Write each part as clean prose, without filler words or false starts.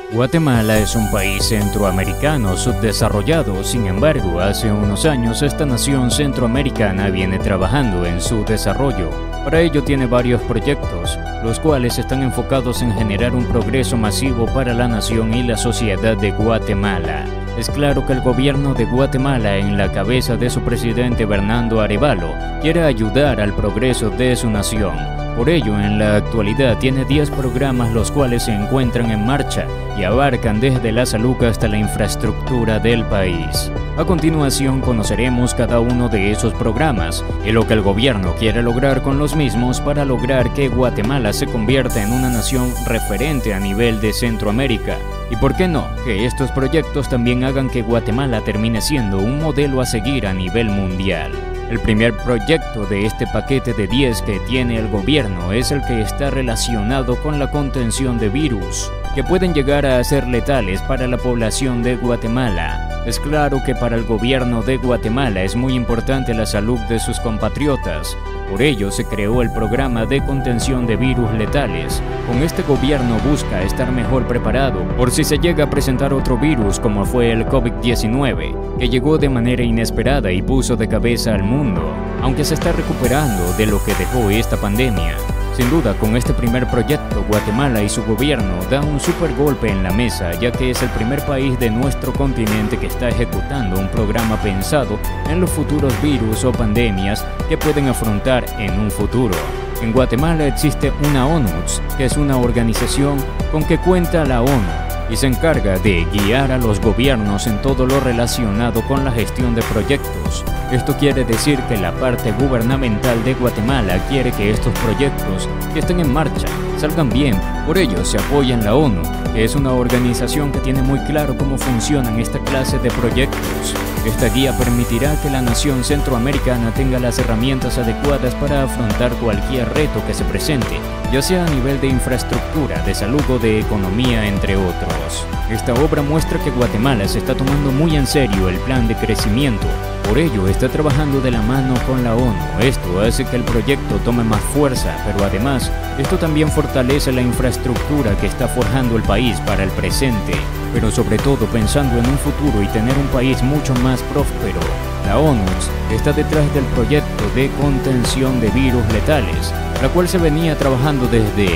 Guatemala es un país centroamericano subdesarrollado. Sin embargo, hace unos años esta nación centroamericana viene trabajando en su desarrollo. Para ello tiene varios proyectos, los cuales están enfocados en generar un progreso masivo para la nación y la sociedad de Guatemala. Es claro que el gobierno de Guatemala, en la cabeza de su presidente Bernardo Arévalo, quiere ayudar al progreso de su nación. Por ello, en la actualidad tiene 10 programas los cuales se encuentran en marcha y abarcan desde la salud hasta la infraestructura del país. A continuación conoceremos cada uno de esos programas y lo que el gobierno quiere lograr con los mismos para lograr que Guatemala se convierta en una nación referente a nivel de Centroamérica. Y por qué no, que estos proyectos también hagan que Guatemala termine siendo un modelo a seguir a nivel mundial. El primer proyecto de este paquete de 10 que tiene el gobierno es el que está relacionado con la contención de virus, que pueden llegar a ser letales para la población de Guatemala. Es claro que para el gobierno de Guatemala es muy importante la salud de sus compatriotas. Por ello se creó el programa de contención de virus letales. Con este gobierno busca estar mejor preparado por si se llega a presentar otro virus como fue el COVID-19, que llegó de manera inesperada y puso de cabeza al mundo, aunque se está recuperando de lo que dejó esta pandemia. Sin duda, con este primer proyecto, Guatemala y su gobierno dan un super golpe en la mesa, ya que es el primer país de nuestro continente que está ejecutando un programa pensado en los futuros virus o pandemias que pueden afrontar en un futuro. En Guatemala existe una ONUS, que es una organización con que cuenta la ONU y se encarga de guiar a los gobiernos en todo lo relacionado con la gestión de proyectos. Esto quiere decir que la parte gubernamental de Guatemala quiere que estos proyectos que estén en marcha salgan bien. Por ello se apoya en la ONU, que es una organización que tiene muy claro cómo funcionan esta clase de proyectos. Esta guía permitirá que la nación centroamericana tenga las herramientas adecuadas para afrontar cualquier reto que se presente, ya sea a nivel de infraestructura, de salud o de economía, entre otros. Esta obra muestra que Guatemala se está tomando muy en serio el plan de crecimiento. Por ello, está trabajando de la mano con la ONU. Esto hace que el proyecto tome más fuerza, pero además, esto también fortalece la infraestructura que está forjando el país para el presente, pero sobre todo pensando en un futuro y tener un país mucho más próspero. La ONU está detrás del proyecto de contención de virus letales, la cual se venía trabajando desde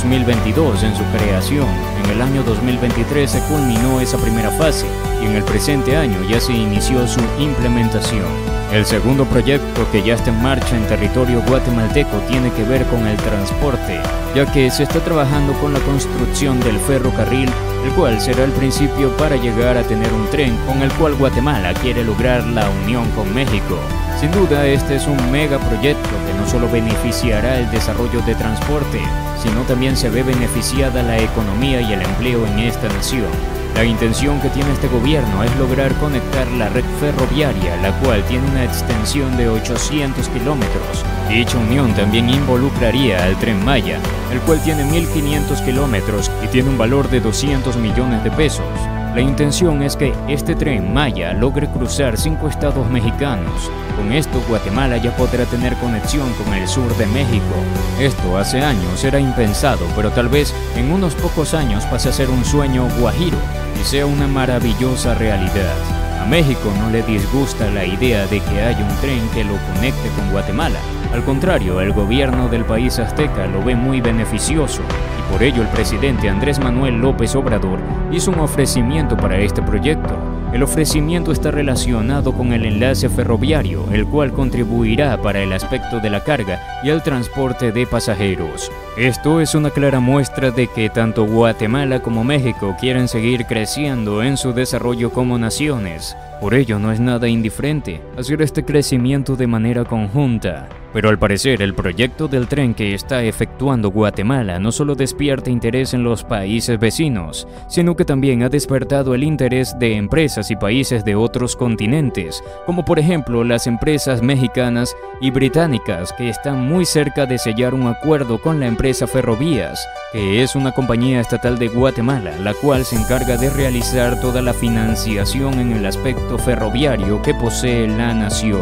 2022 en su creación. En el año 2023 se culminó esa primera fase y en el presente año ya se inició su implementación. El segundo proyecto que ya está en marcha en territorio guatemalteco tiene que ver con el transporte, ya que se está trabajando con la construcción del ferrocarril, el cual será el principio para llegar a tener un tren con el cual Guatemala quiere lograr la unión con México. Sin duda, este es un megaproyecto que no solo beneficiará el desarrollo de transporte, sino también se ve beneficiada la economía y el empleo en esta nación. La intención que tiene este gobierno es lograr conectar la red ferroviaria, la cual tiene una extensión de 800 kilómetros. Dicha unión también involucraría al Tren Maya, el cual tiene 1.500 kilómetros y tiene un valor de 200 millones de pesos. La intención es que este Tren Maya logre cruzar 5 estados mexicanos. Con esto, Guatemala ya podrá tener conexión con el sur de México. Esto hace años era impensado, pero tal vez en unos pocos años pase a ser un sueño guajiro y sea una maravillosa realidad. A México no le disgusta la idea de que haya un tren que lo conecte con Guatemala. Al contrario, el gobierno del país azteca lo ve muy beneficioso y por ello el presidente Andrés Manuel López Obrador hizo un ofrecimiento para este proyecto. El ofrecimiento está relacionado con el enlace ferroviario, el cual contribuirá para el aspecto de la carga y el transporte de pasajeros. Esto es una clara muestra de que tanto Guatemala como México quieren seguir creciendo en su desarrollo como naciones. Por ello no es nada indiferente hacer este crecimiento de manera conjunta. Pero al parecer el proyecto del tren que está efectuando Guatemala no solo despierta interés en los países vecinos, sino que también ha despertado el interés de empresas y países de otros continentes, como por ejemplo las empresas mexicanas y británicas que están muy cerca de sellar un acuerdo con la empresa Ferrovías, que es una compañía estatal de Guatemala, la cual se encarga de realizar toda la financiación en el aspecto ferroviario que posee la nación.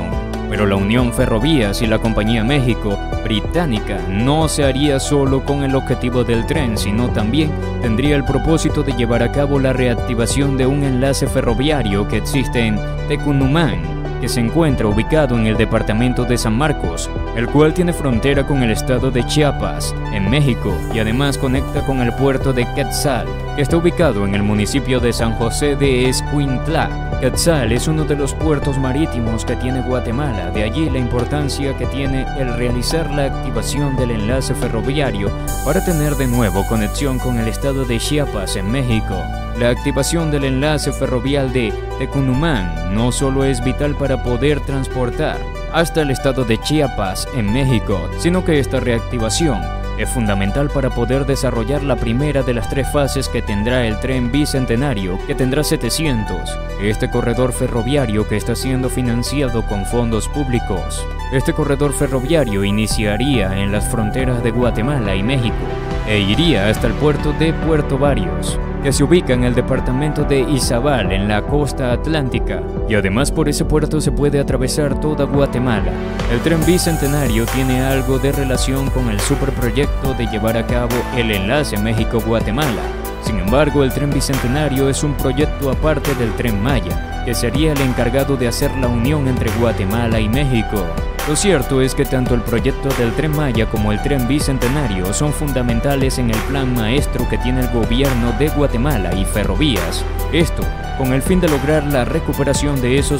Pero la unión Ferrovías y la Compañía México Británica no se haría solo con el objetivo del tren, sino también tendría el propósito de llevar a cabo la reactivación de un enlace ferroviario que existe en Tecunumán, que se encuentra ubicado en el departamento de San Marcos, el cual tiene frontera con el estado de Chiapas, en México, y además conecta con el puerto de Quetzal, que está ubicado en el municipio de San José de Escuintla. Quetzal es uno de los puertos marítimos que tiene Guatemala, de allí la importancia que tiene el realizar la activación del enlace ferroviario para tener de nuevo conexión con el estado de Chiapas en México. La activación del enlace ferroviario de Tecunumán no solo es vital para poder transportar hasta el estado de Chiapas en México, sino que esta reactivación es fundamental para poder desarrollar la primera de las 3 fases que tendrá el tren bicentenario, que tendrá 700. Este corredor ferroviario que está siendo financiado con fondos públicos. Este corredor ferroviario iniciaría en las fronteras de Guatemala y México e iría hasta el puerto de Puerto Barrios, que se ubica en el departamento de Izabal, en la costa atlántica, y además por ese puerto se puede atravesar toda Guatemala. El tren bicentenario tiene algo de relación con el superproyecto de llevar a cabo el enlace México-Guatemala. Sin embargo, el tren bicentenario es un proyecto aparte del tren Maya, que sería el encargado de hacer la unión entre Guatemala y México. Lo cierto es que tanto el proyecto del Tren Maya como el Tren Bicentenario son fundamentales en el plan maestro que tiene el gobierno de Guatemala y Ferrovías. Esto con el fin de lograr la recuperación de esos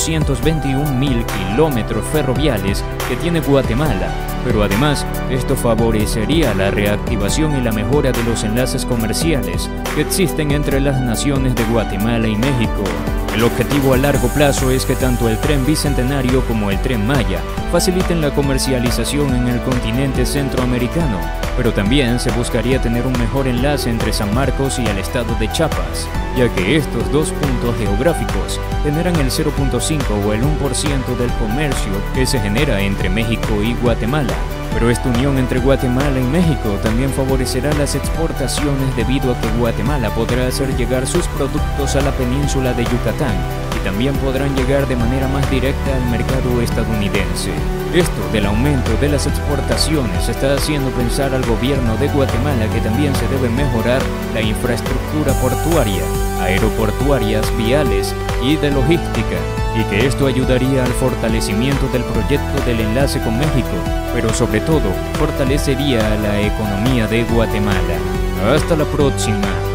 821.000 kilómetros ferroviales que tiene Guatemala, pero además esto favorecería la reactivación y la mejora de los enlaces comerciales que existen entre las naciones de Guatemala y México. El objetivo a largo plazo es que tanto el Tren Bicentenario como el Tren Maya faciliten la comercialización en el continente centroamericano, pero también se buscaría tener un mejor enlace entre San Marcos y el estado de Chiapas, ya que estos 2 puntos geográficos generan el 0.5 o el 1% del comercio que se genera entre México y Guatemala. Pero esta unión entre Guatemala y México también favorecerá las exportaciones debido a que Guatemala podrá hacer llegar sus productos a la península de Yucatán y también podrán llegar de manera más directa al mercado estadounidense. Esto del aumento de las exportaciones está haciendo pensar al gobierno de Guatemala que también se debe mejorar la infraestructura portuaria, aeroportuarias, viales y de logística, y que esto ayudaría al fortalecimiento del proyecto del enlace con México, pero sobre todo fortalecería a la economía de Guatemala. Hasta la próxima.